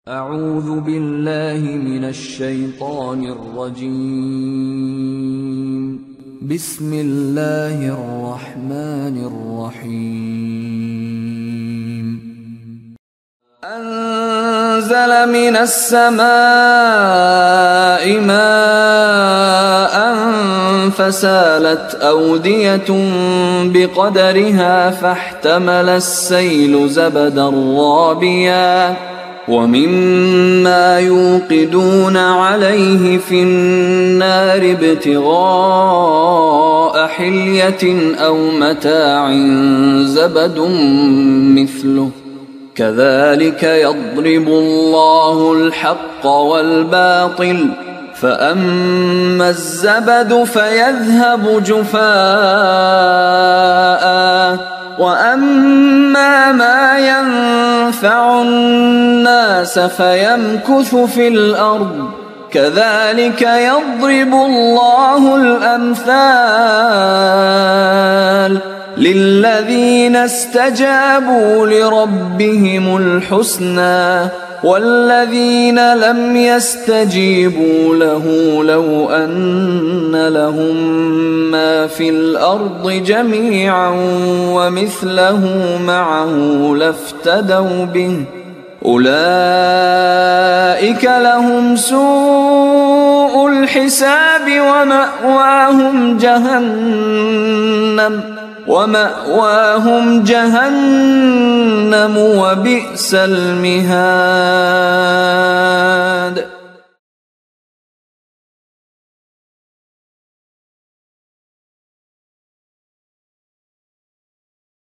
أعوذ بالله من الشيطان الرجيم. بسم الله الرحمن الرحيم. أنزل من السماء ماء فسالت أودية بقدرها فاحتمل السيل زبدا رابيا ومما يوقدون عليه في النار ابتغاء حلية أو متاع زبد مثله كذلك يضرب الله الحق والباطل فأما الزبد فيذهب جفاء وأما ما ينفع الناس فيمكث في الأرض كذلك يضرب الله الأمثال للذين استجابوا لربهم الحسنى والذين لم يستجيبوا له لو أن لهم ما في الأرض جميعا ومثله معه لافتدوا به أولئك لهم سوء الحساب ومأواهم جهنم وبئس المهاد.